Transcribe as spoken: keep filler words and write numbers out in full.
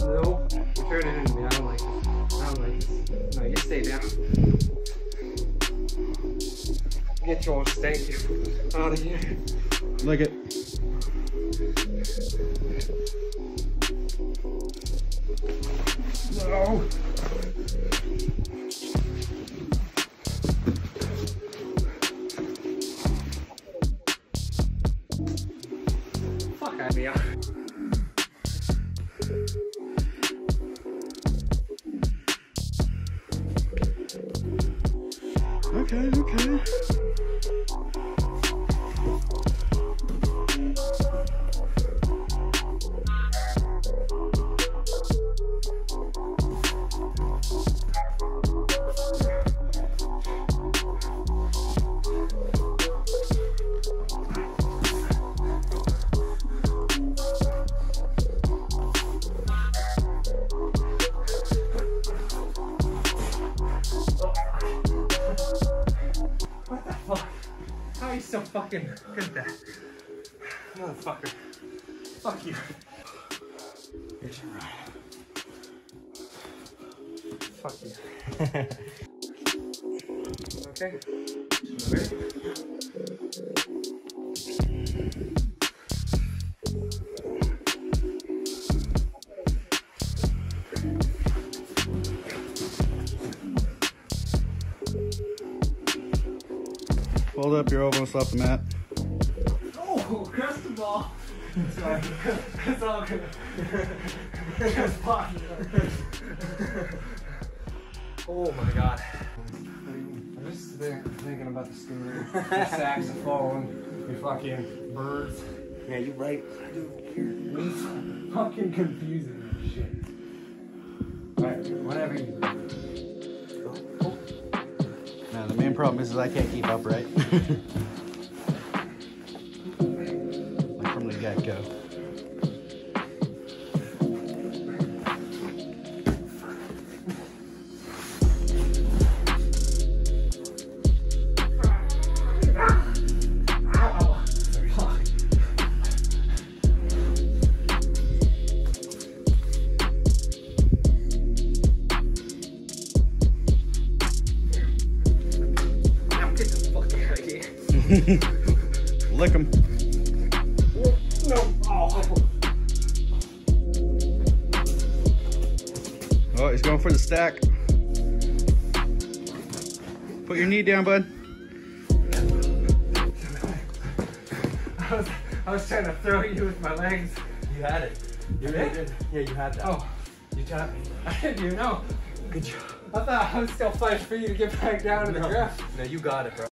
No, turn it into me. I don't like this. I don't like this. No, you stay down. Get your stank out of here. Lick it. No. Fuck out of here. Okay, okay. What the fuck? How are you so fucking good at that? Motherfucker. Fuck you. Your turn, Ryan. Fuck you. Okay. Ready? Hold up, you're almost off the mat. Oh, cross the ball. Sorry. That's all good. Just fuck. Oh my god. I'm just there thinking about the scooter, the saxophone, the fucking birds. Yeah, you're right. It's fucking confusing as shit. Alright, whatever you do. Now the main problem is, is I can't keep up, right? Like from the get-go. Lick him. No. Oh. Oh, he's going for the stack. Put your knee down, bud. I was, I was trying to throw you with my legs. You had it. You really did. Yeah, you had that. Oh, You tapped me. I didn't even know. Good job. I thought I was still fighting for you to get back down to the No, ground. no, you got it, bro.